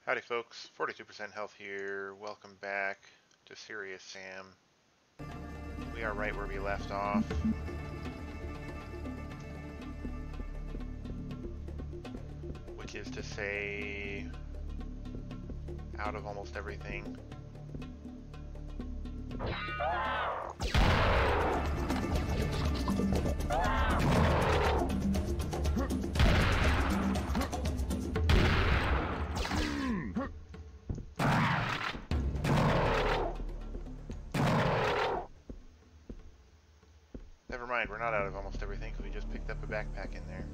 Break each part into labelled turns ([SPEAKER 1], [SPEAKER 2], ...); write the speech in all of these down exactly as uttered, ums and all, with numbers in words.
[SPEAKER 1] Howdy folks, forty-two percent health here. Welcome back to Serious Sam. We are right where we left off. Which is to say, out of almost everything. Never mind, we're not out of almost everything because we just picked up a backpack in there.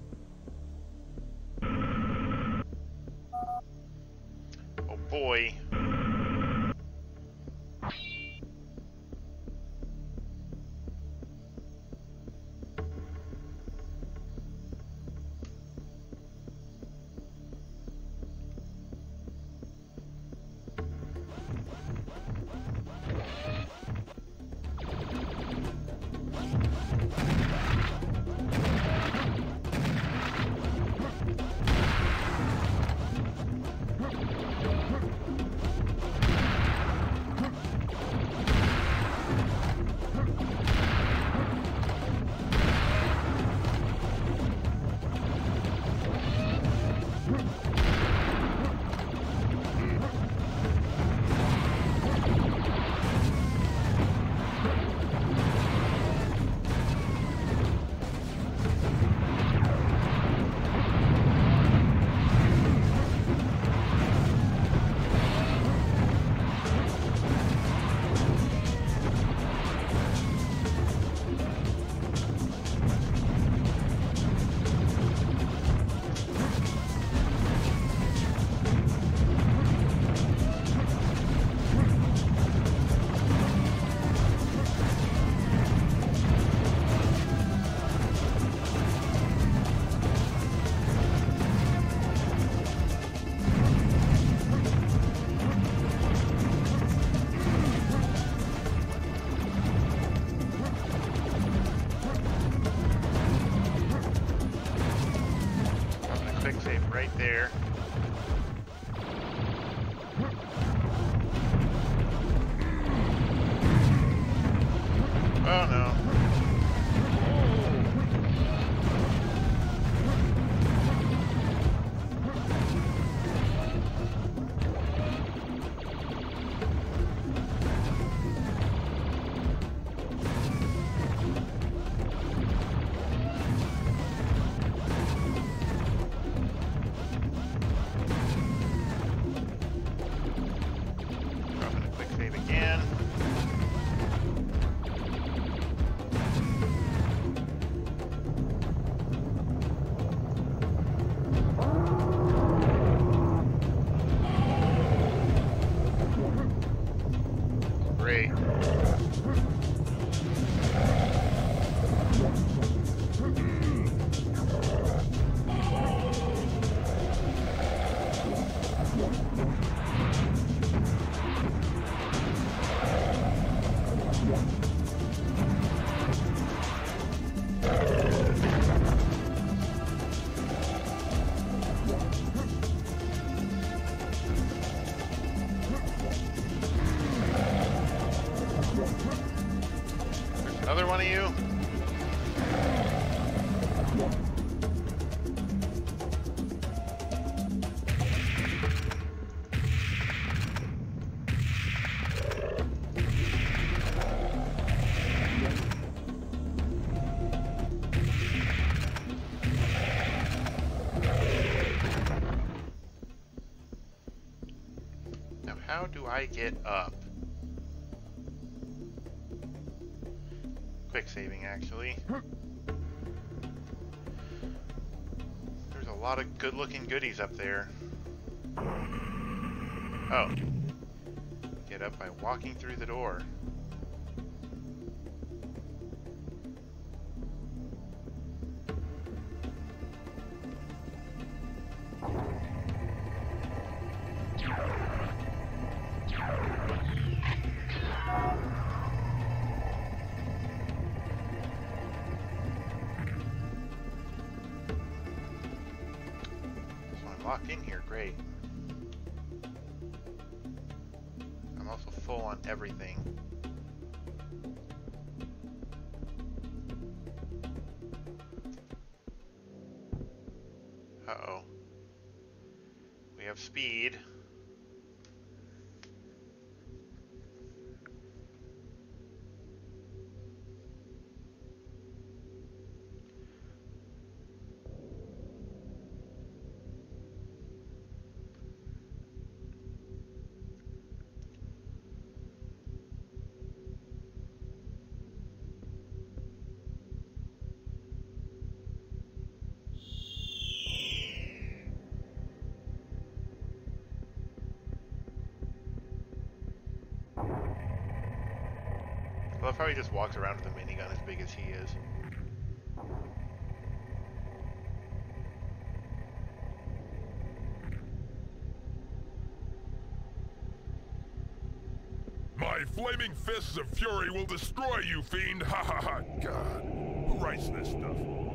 [SPEAKER 1] Oh boy. Right there. Oh no. Great. Another one of you? Now how do I get up? Quick saving, actually. There's a lot of good-looking goodies up there. Oh. Get up by walking through the door. Locked in here, great. also full on everything. Uh-oh. We have speed. I love how he just walks around with a minigun as big as he is.
[SPEAKER 2] My flaming fists of fury will destroy you, fiend! Ha ha ha! God, who writes this stuff?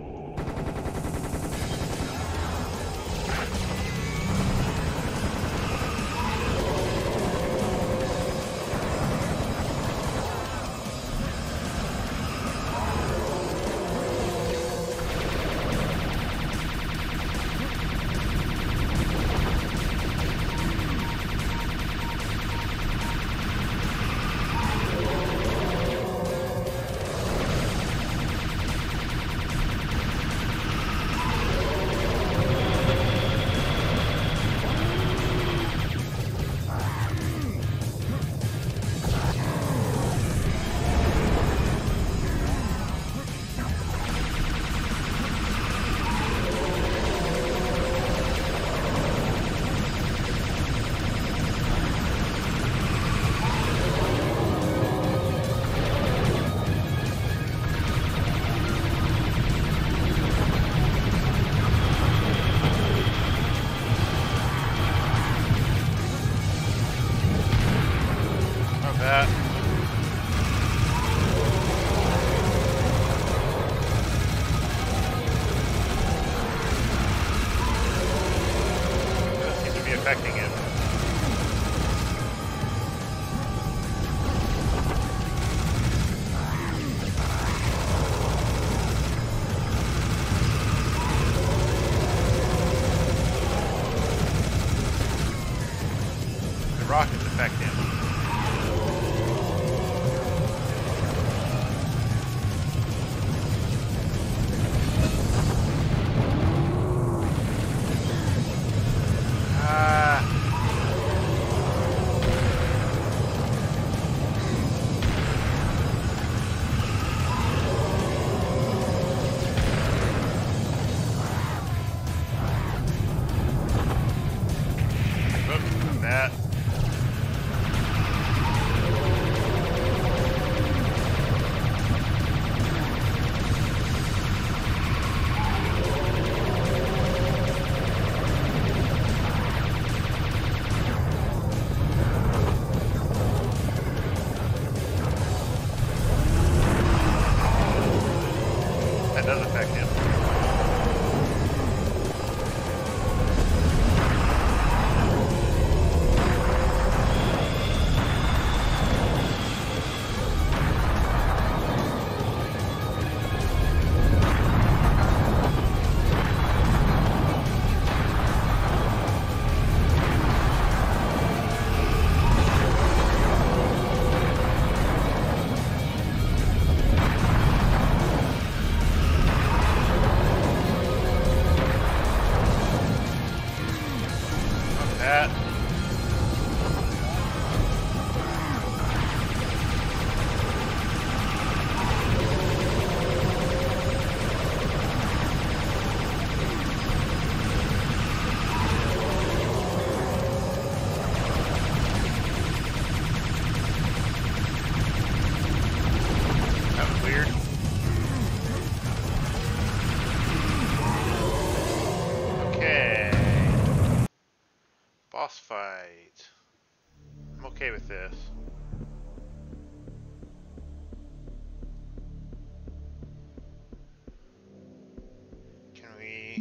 [SPEAKER 1] Affecting him. The rockets affect him. That. That does affect him. That. That was weird. Okay. Boss fight. I'm okay with this. Can we...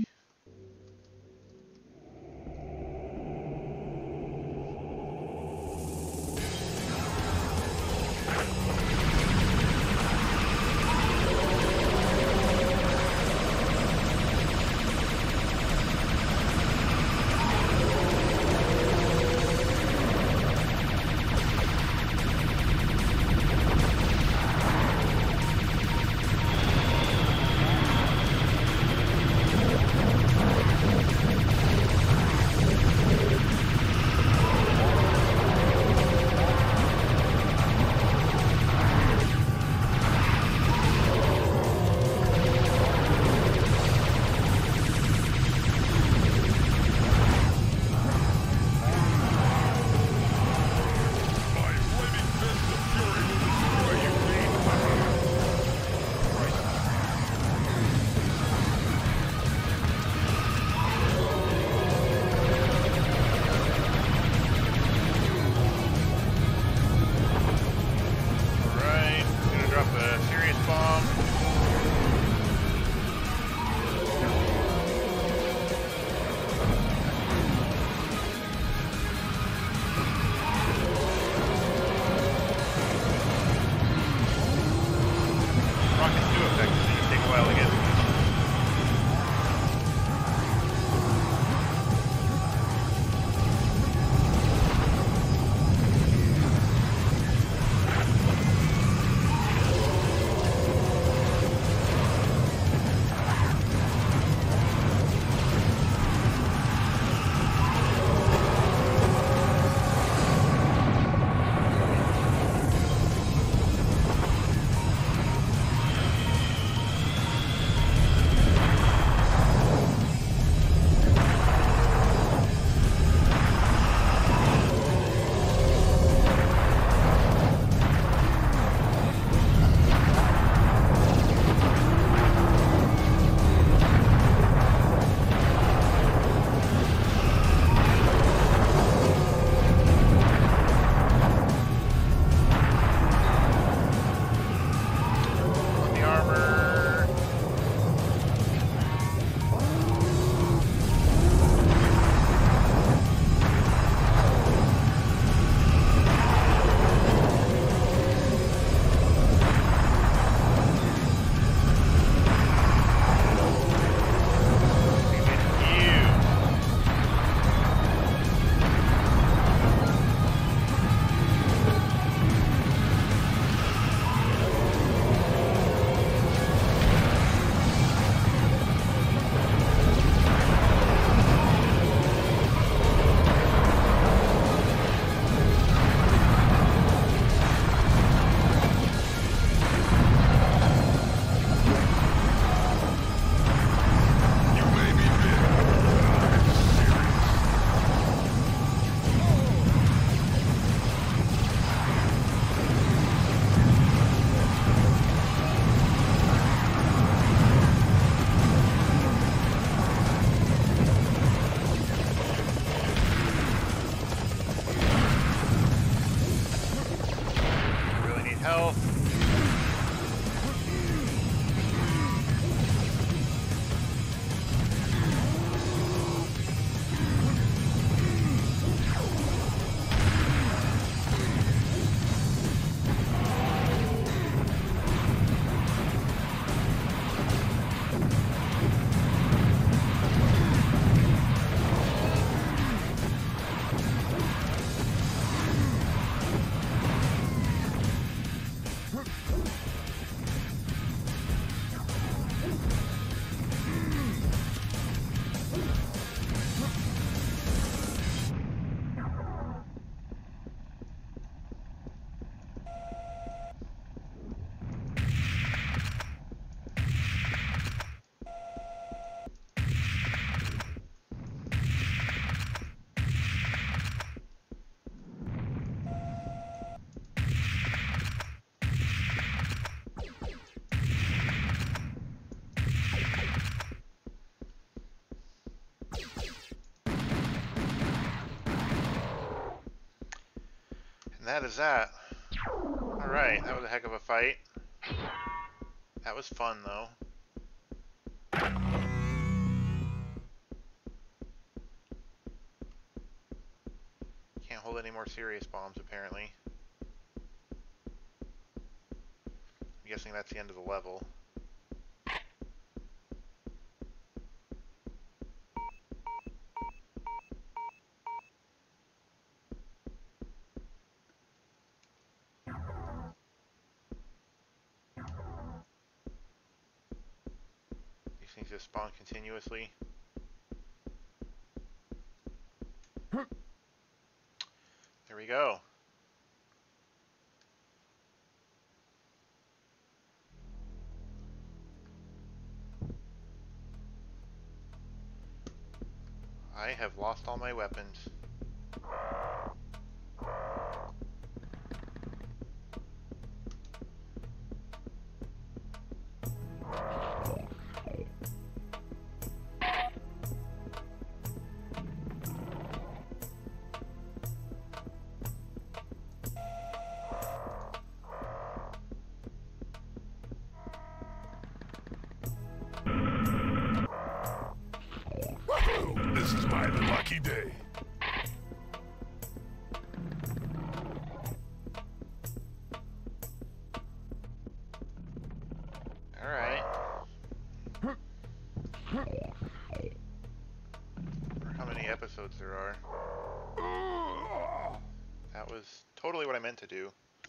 [SPEAKER 1] And that is that. Alright, that was a heck of a fight. That was fun, though. Can't hold any more serious bombs, apparently. I'm guessing that's the end of the level. These things just spawn continuously. There we go. I have lost all my weapons.
[SPEAKER 2] This is my lucky day.
[SPEAKER 1] Alright. Or how many episodes there are. That was totally what I meant to do.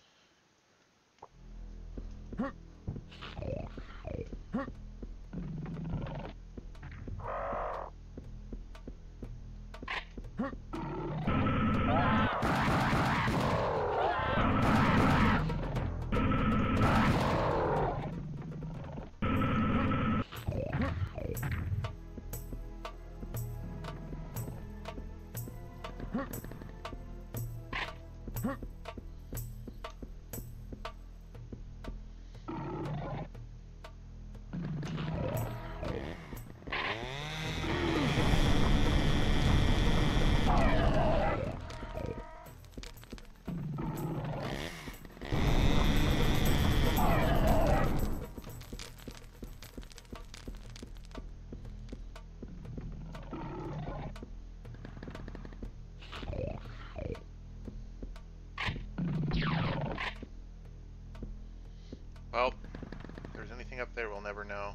[SPEAKER 1] Well, if there's anything up there, we'll never know.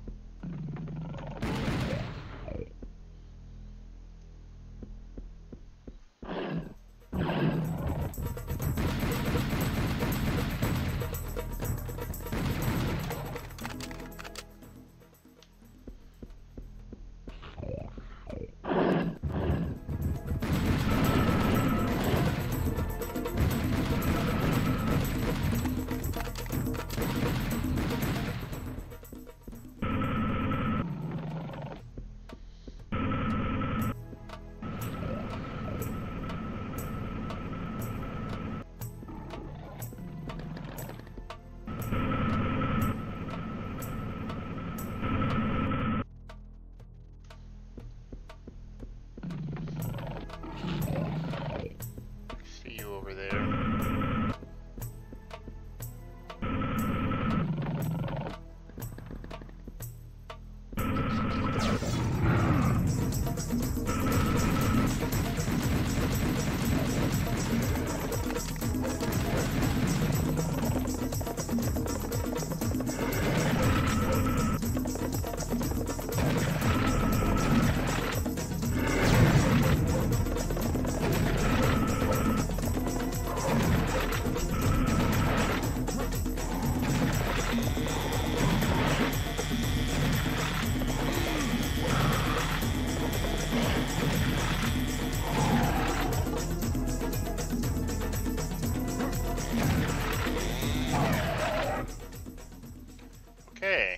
[SPEAKER 1] See you over there. Okay.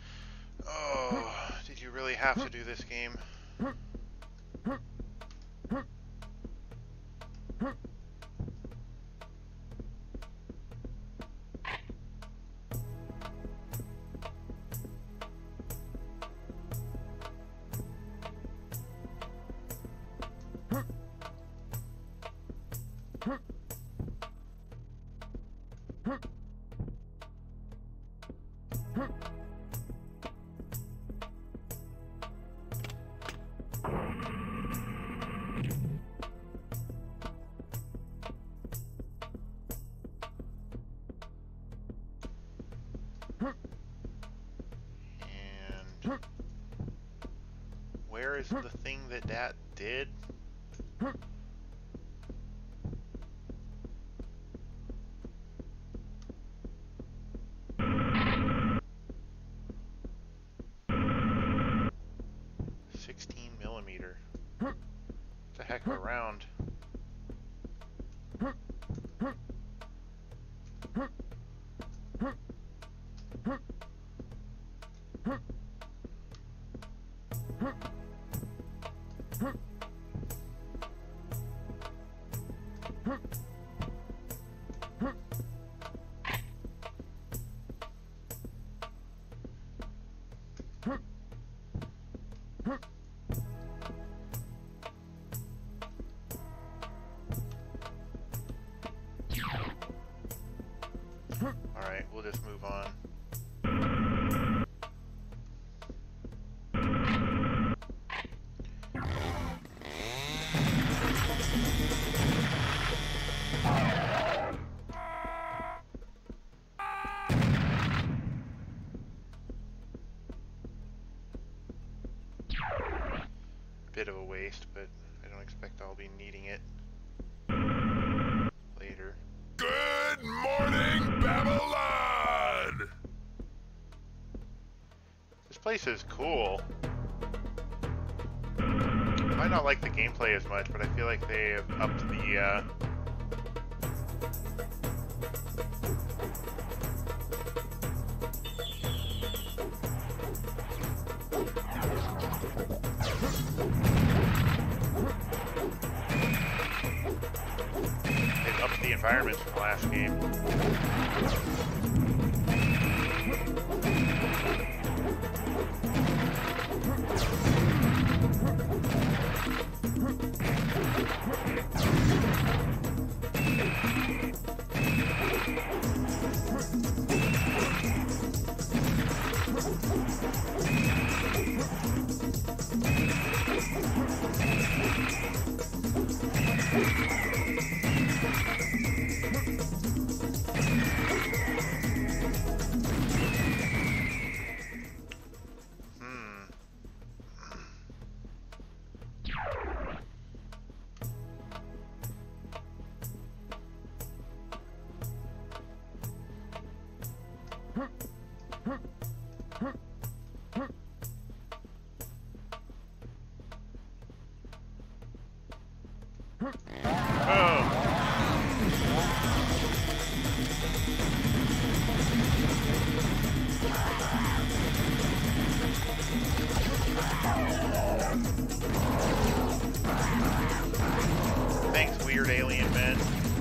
[SPEAKER 1] Oh, did you really have to do this game? where is the thing that that did? sixteen millimeter. It's a heck of a round. Alright, we'll just move on. Bit of a waste, but I don't expect I'll be needing it later.
[SPEAKER 2] Good morning, Babylon!
[SPEAKER 1] This place is cool. I might not like the gameplay as much, but I feel like they have upped the, uh... they've upped the environments from the last game. Thanks, weird alien men.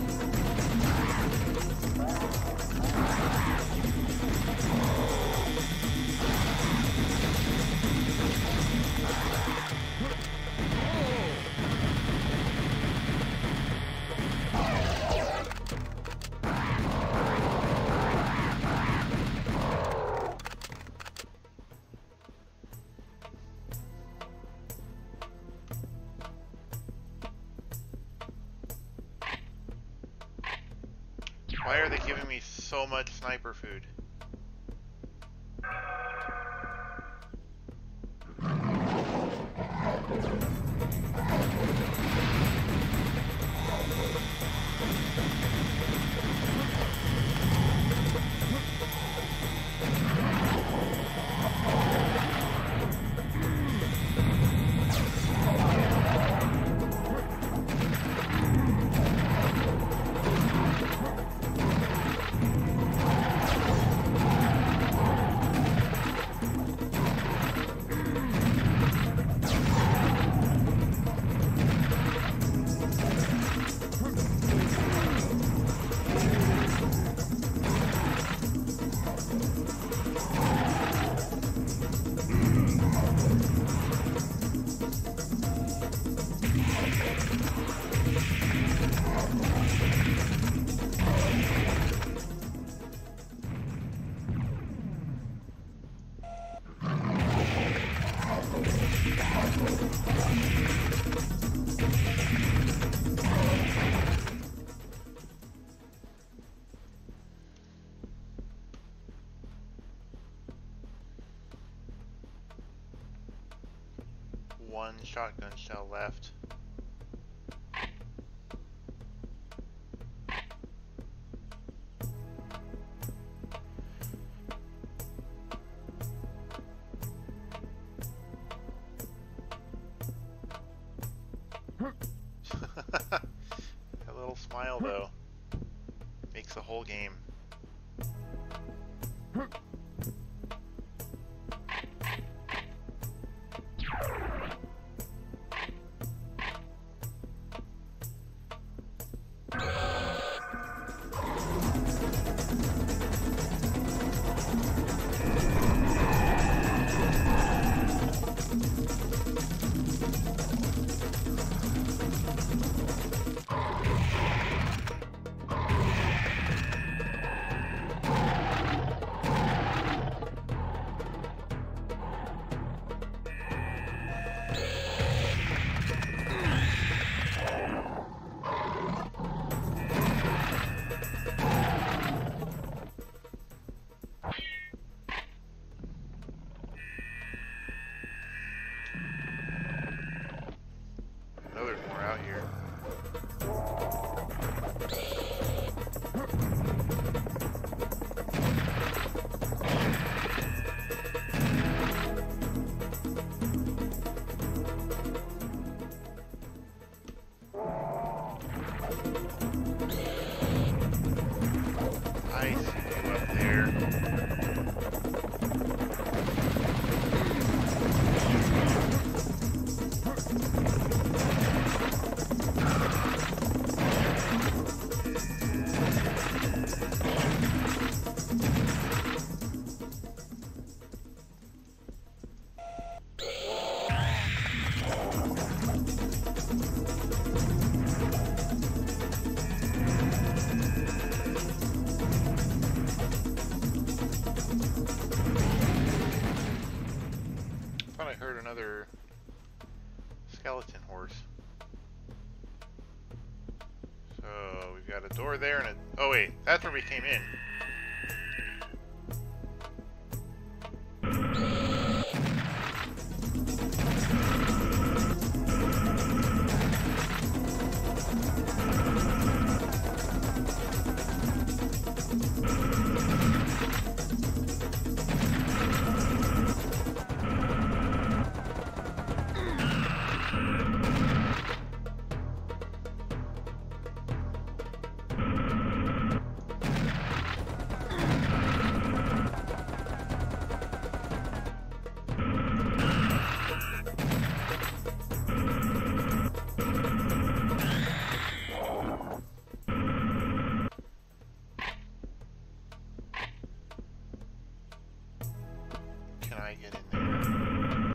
[SPEAKER 1] Why are they giving me so much sniper food? one shotgun shell left. That little smile though makes the whole game. know there's more out here. I see you up there. I heard another skeleton horse. So we've got a door there and a... Oh wait, that's where we came in. Can I get in there?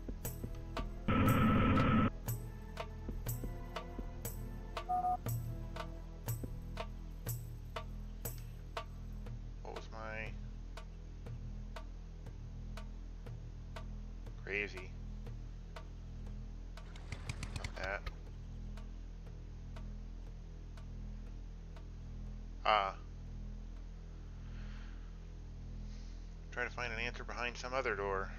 [SPEAKER 1] What was my... Crazy. Not that. Ah. Trying to find an answer behind some other door.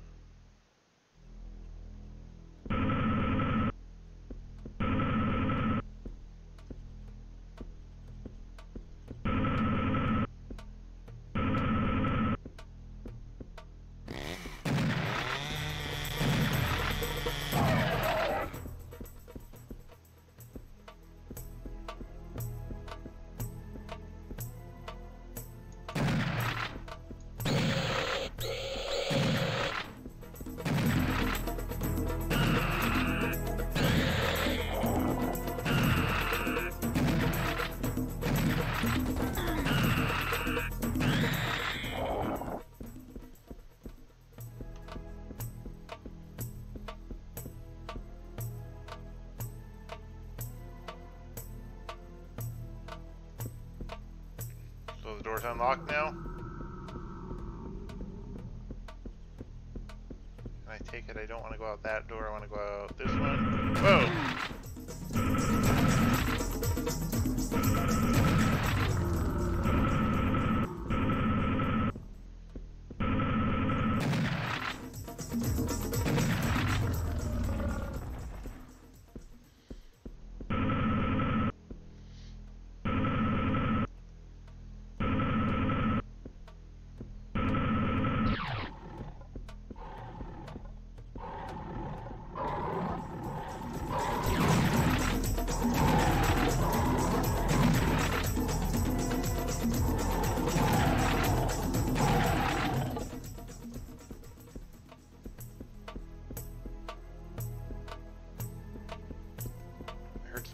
[SPEAKER 1] So the door's unlocked now? And I take it I don't want to go out that door, I want to go out this one. Whoa!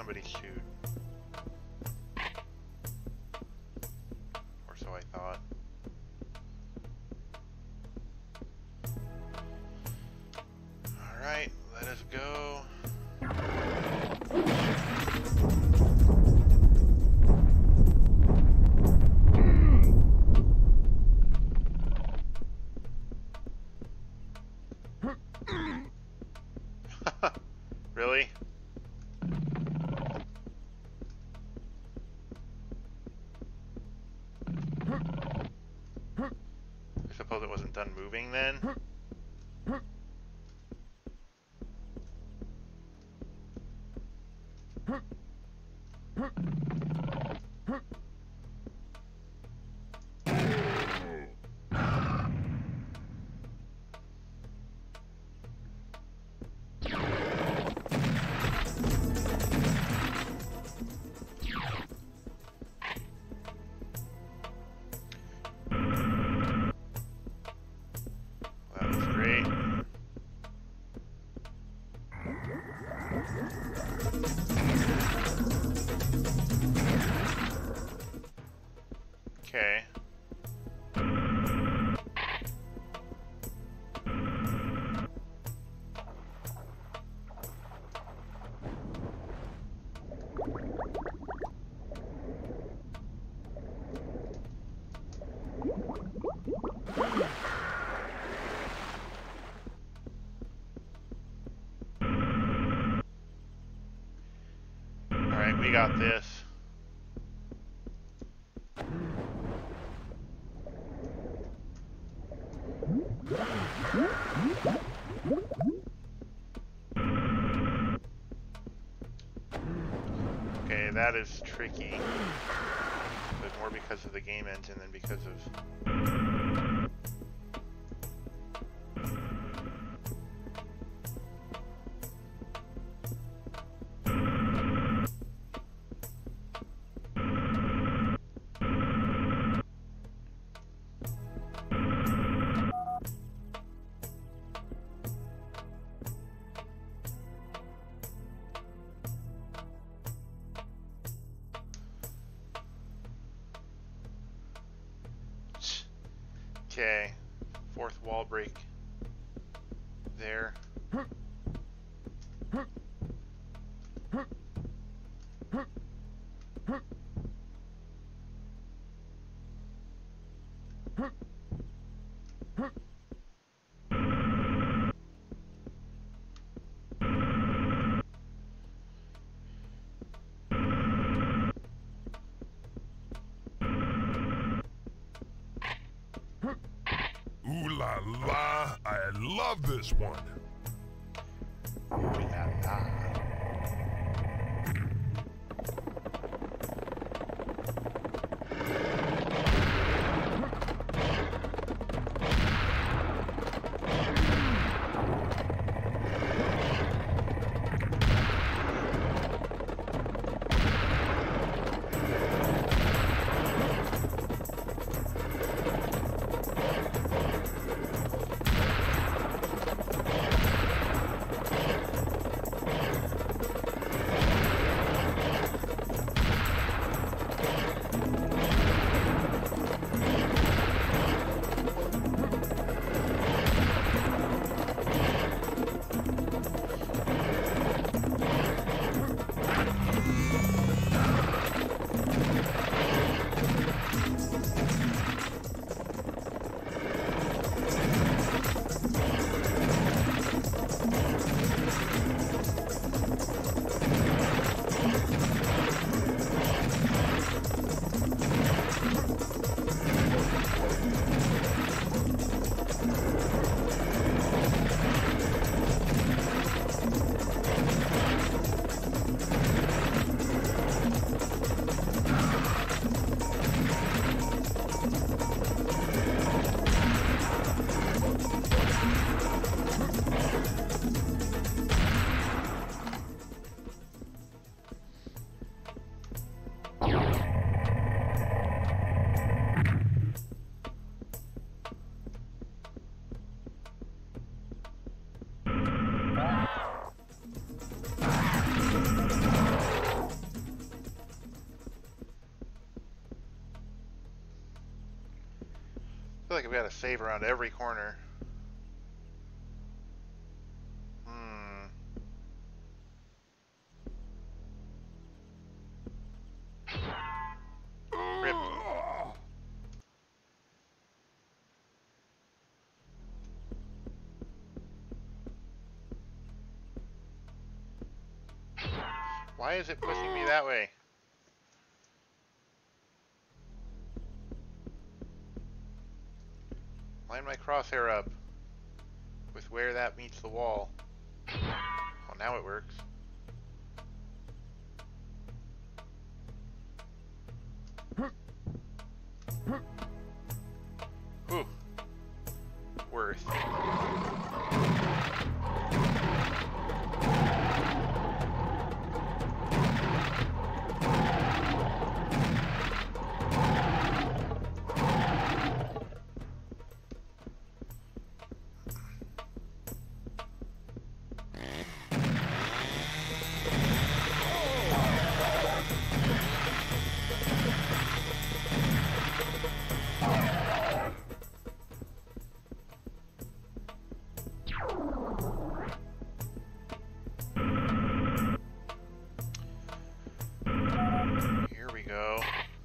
[SPEAKER 1] somebody shoot. Or so I thought. Alright, let us go. Really? I suppose it wasn't done moving then? Okay. Alright, we got this. Okay, that is tricky, but more because of the game engine than because of... Okay, fourth wall break there.
[SPEAKER 2] Ooh la la, I love this one.
[SPEAKER 1] Ooh la la. we gotta save around every corner. Hmm. Rip. Why is it pushing me that way? Line my crosshair up with where that meets the wall. Oh, now it works. Whew. Worth. Here we go.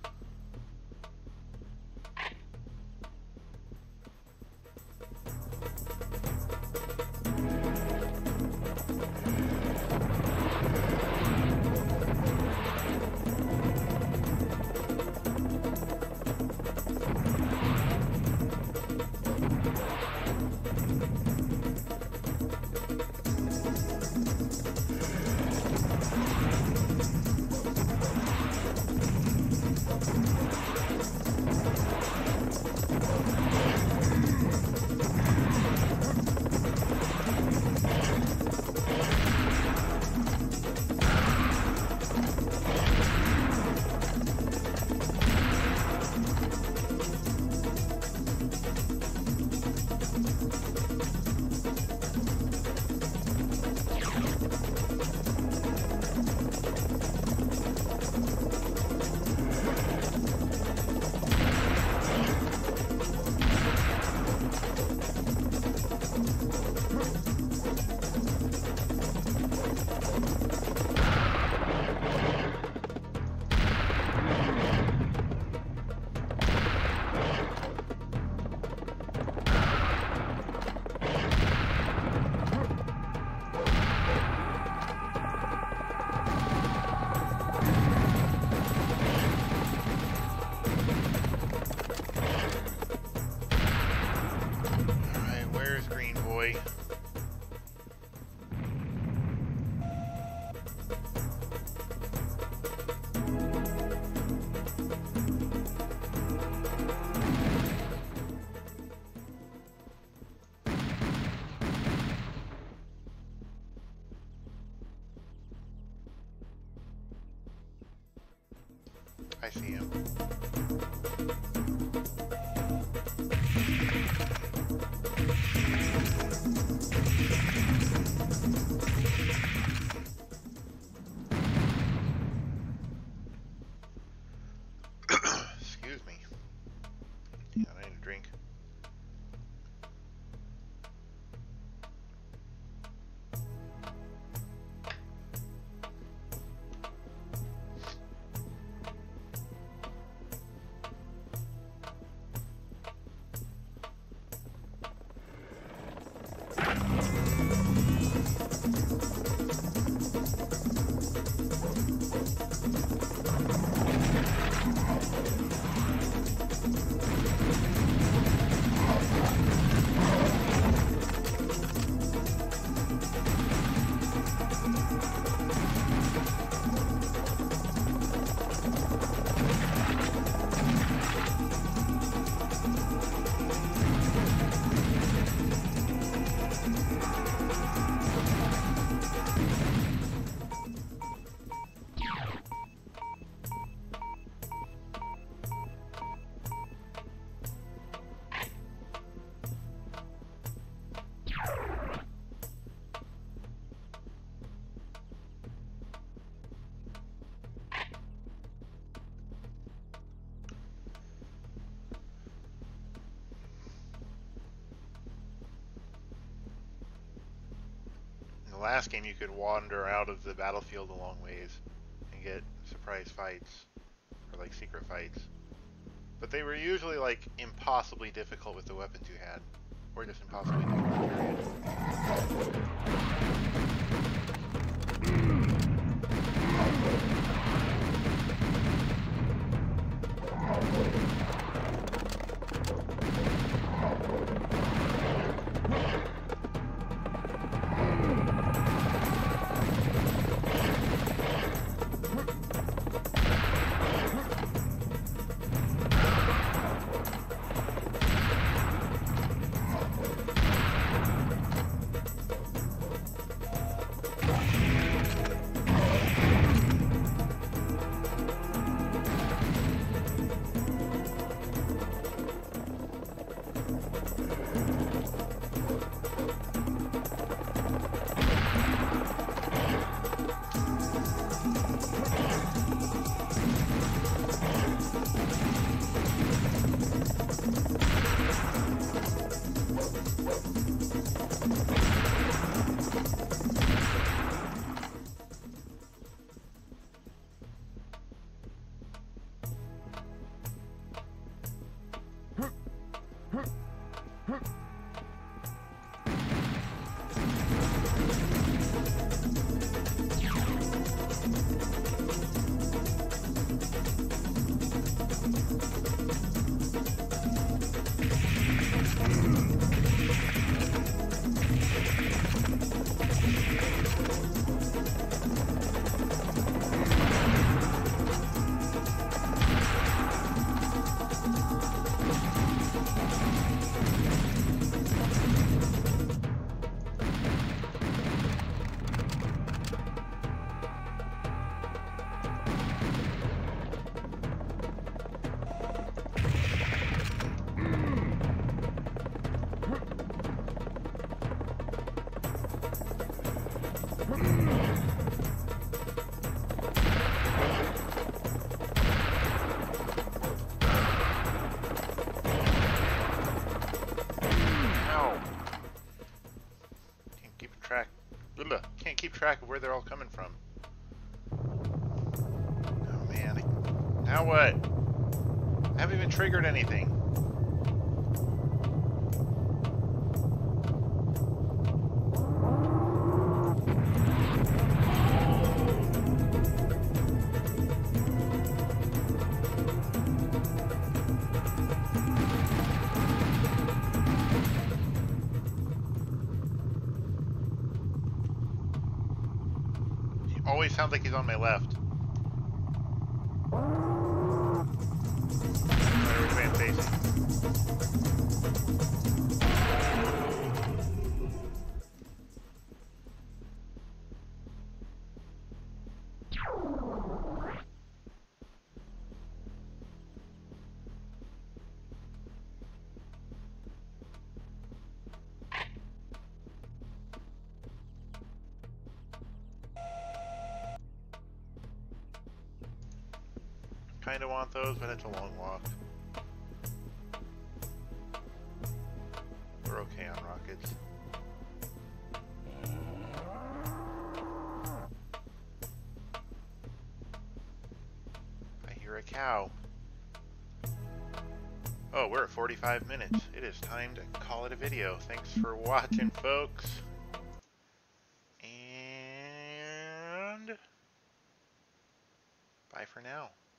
[SPEAKER 1] I see him. Excuse me. Yeah, I need a drink. the last game you could wander out of the battlefield a long ways and get surprise fights, or like secret fights. But they were usually like impossibly difficult with the weapons you had. Or just impossibly difficult, period. Can't keep track of where they're all coming from. Oh man. Now what? I haven't even triggered anything. Always sounds like he's on my left. Right, which way I'm facing. Kinda want those, but it's a long walk. We're okay on rockets. I hear a cow. Oh, we're at forty-five minutes. It is time to call it a video. Thanks for watching, folks. And bye for now.